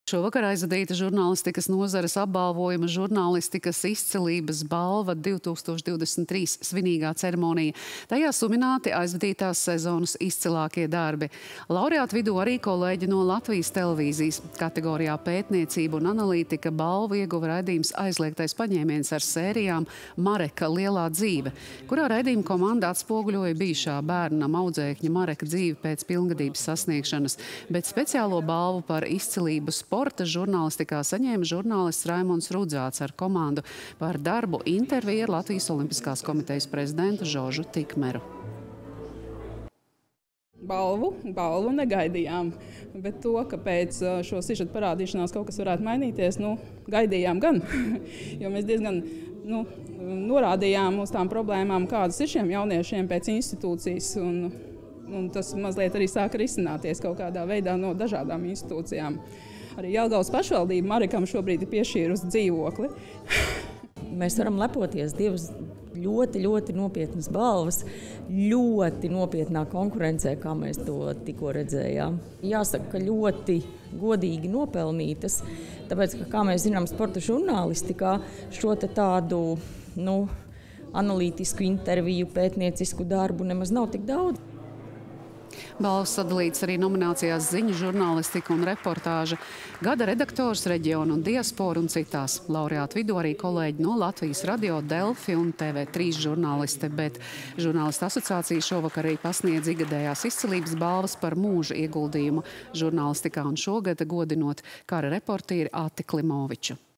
Šovakar aizvadīta žurnālistikas nozares apbalvojuma žurnālistikas izcilības balva 2023 svinīgā ceremonija. Tajā sumināti aizvadītās sezonas izcilākie darbi. Laureātu vidū arī kolēģi no Latvijas televīzijas. Kategorijā pētniecība un analītika balvu ieguva raidījums Aizliegtais paņēmiens ar sērijām Mareka lielā dzīve, kurā raidījuma komanda atspoguļoja bijušā bērnam audzēkņa Mareka dzīvi pēc pilngadības sasniegšanas, bet speciālo balvu par izcilību sporta žurnālistikā saņēma žurnālists Raimonds Rudzāts ar komandu par darbu interviju ar Latvijas Olimpiskās komitejas prezidentu Žoržu Tikmeru. Balvu negaidījām, bet to, ka pēc šo sižeta parādīšanās kaut kas varētu mainīties, gaidījām gan, jo mēs diezgan norādījām uz tām problēmām, kādas ir šiem jauniešiem pēc institūcijas, un tas mazliet arī sāka risināties kaut kādā veidā no dažādām institūcijām. Arī Jelgavas pašvaldība Marekam šobrīd ir piešķīrusi dzīvokli. Mēs varam lepoties divas ļoti nopietnas balvas, ļoti nopietnā konkurencē, kā mēs to tikko redzējām. Jāsaka, ka ļoti godīgi nopelnītas, tāpēc, ka, kā mēs zinām, sporta žurnālistikā šo tādu analītisku interviju, pētniecisku darbu nemaz nav tik daudz. Balvas sadalīts arī nominācijās ziņu žurnālistika un reportāža, gada redaktors, reģionu un diasporu un citās. Laureātu vidū arī kolēģi no Latvijas radio, Delfi un TV3 žurnāliste, bet žurnālistu asociācija šovakar arī pasniedz ikgadējās izcilības balvas par mūža ieguldījumu žurnālistikā un šogad godinot kara reportīri Ati Klimoviču.